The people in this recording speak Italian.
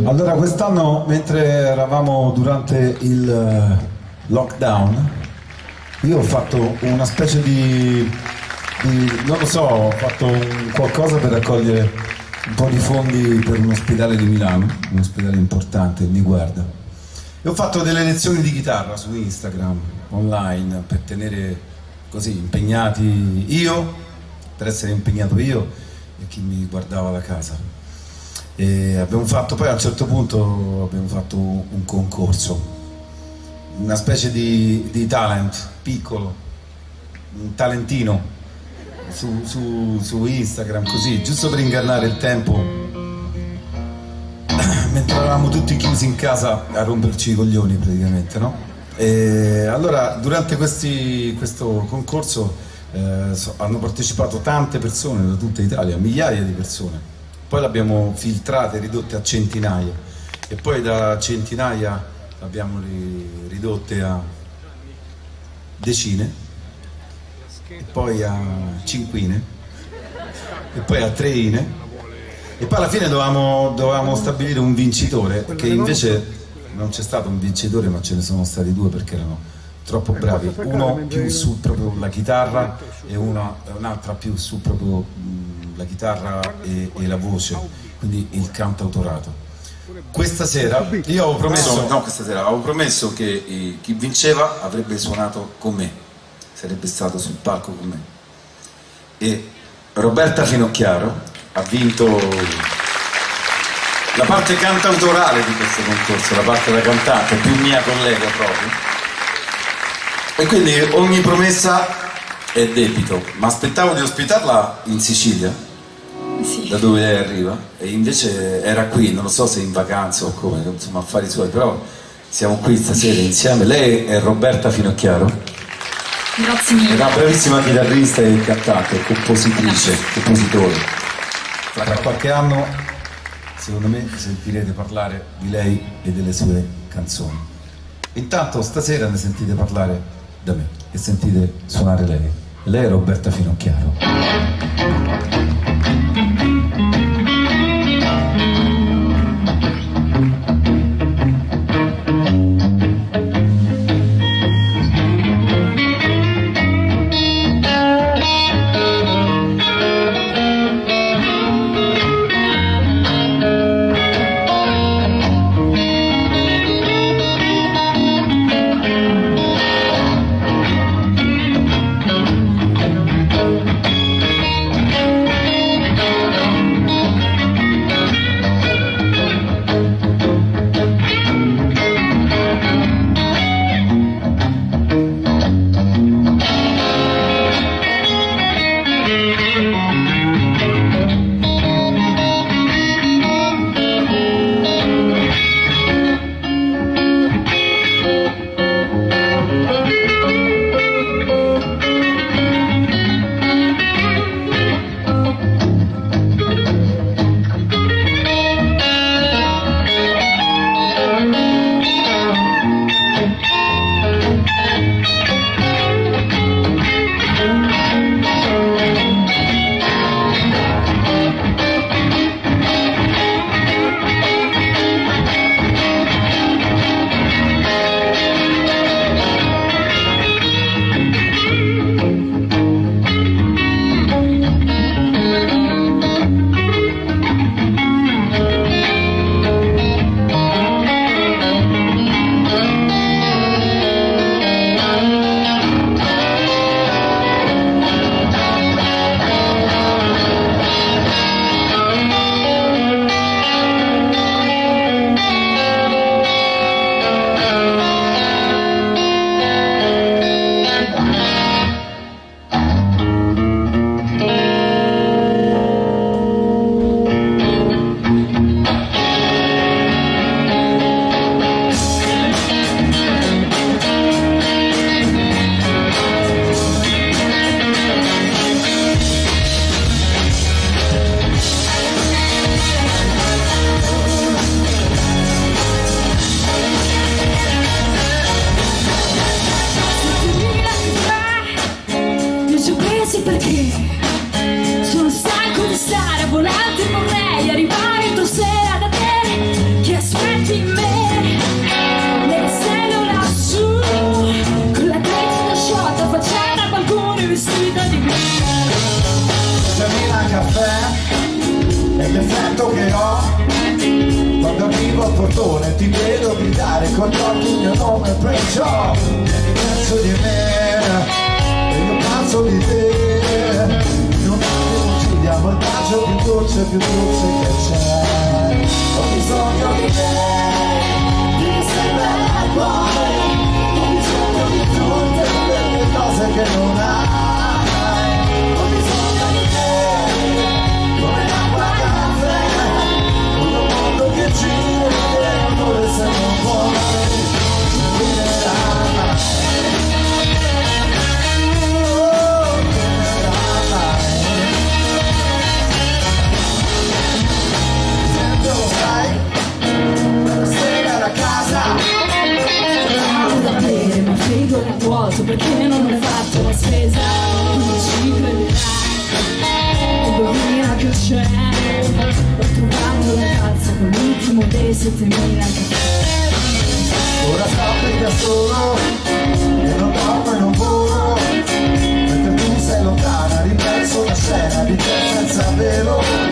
Allora, quest'anno, mentre eravamo durante il lockdown, io ho fatto una specie non lo so, ho fatto qualcosa per raccogliere un po' di fondi per un ospedale di Milano, un ospedale importante, mi guarda. E ho fatto delle lezioni di chitarra su Instagram, online, per tenere così impegnati io, per essere impegnato io e chi mi guardava da casa. E abbiamo fatto, poi a un certo punto abbiamo fatto un concorso, una specie di talent piccolo, un talentino su Instagram, così, giusto per ingannare il tempo, mentre eravamo tutti chiusi in casa a romperci i coglioni praticamente, no? E allora durante questo concorso hanno partecipato tante persone da tutta Italia, migliaia di persone. Poi l'abbiamo filtrate, ridotte a centinaia, e poi da centinaia l'abbiamo ridotte a decine, e poi a cinquine, e poi a treine, e poi alla fine dovevamo stabilire un vincitore, che invece non c'è stato un vincitore, ma ce ne sono stati due perché erano troppo bravi, uno più su proprio la chitarra e un'altra più su proprio la chitarra e la voce, quindi il cantautorato. Questa sera io avevo promesso, no, questa sera avevo promesso che chi vinceva avrebbe suonato con me, sarebbe stato sul palco con me, e Roberta Finocchiaro ha vinto la parte cantautorale di questo concorso, la parte da cantante, più mia collega proprio, e quindi ogni promessa è debito, ma aspettavo di ospitarla in Sicilia, sì, da dove lei arriva, e invece era qui, non lo so se in vacanza o come, insomma affari suoi, però siamo qui stasera insieme. Lei è Roberta Finocchiaro. Grazie mille. È una bravissima chitarrista e cantante, compositrice, compositore. Tra qualche anno, secondo me, sentirete parlare di lei e delle sue canzoni. Intanto stasera ne sentite parlare da me e sentite suonare lei. Lei è Roberta Finocchiaro. senso che ho quando arrivo al portone, ti vedo gridare con gli occhi il mio nome, perciò vieni verso di me e io passo di te. Non ti diamo il bacio più dolce che c'è. Ho bisogno di te, di sempre al cuore. Ho bisogno di tutte quelle cose che non hai. Ho bisogno di te, come l'acqua al caffè. Un mondo che gira e amore se non vuoi perché non ho fatto la spesa, non ci crederai. Indovina che c'è, ho trovato la ragazza con l'ultimo dei 7.000 caffè. Ora sto qui da solo e non dormo e non volo, mentre tu sei lontana, ripenso una scena di te senza velo.